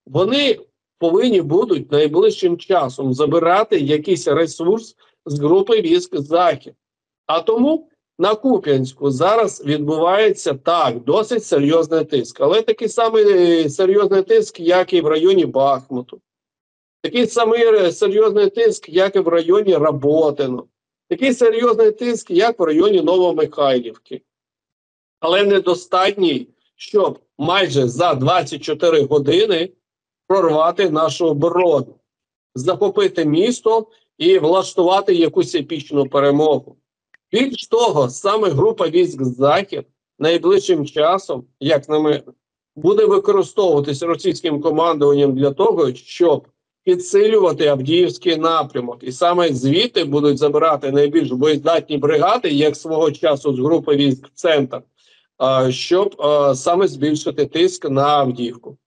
вони повинні будуть найближчим часом забирати якийсь ресурс з групи військ Захід. А тому на Куп'янську зараз відбувається так, досить серйозний тиск. Але такий самий серйозний тиск, як і в районі Бахмуту. Такий самий серйозний тиск, як і в районі Роботино. Такий серйозний тиск, як в районі Новомихайлівки. Але недостатній, щоб майже за 24 години прорвати нашу оборону, захопити місто і влаштувати якусь епічну перемогу. Більш того, саме група військ Захід найближчим часом, як на мене, буде використовуватися російським командуванням для того, щоб підсилювати Авдіївський напрямок. І саме звідти будуть забирати найбільш боєздатні бригади, як свого часу з групи військ «Центр», щоб саме збільшити тиск на Авдіївку.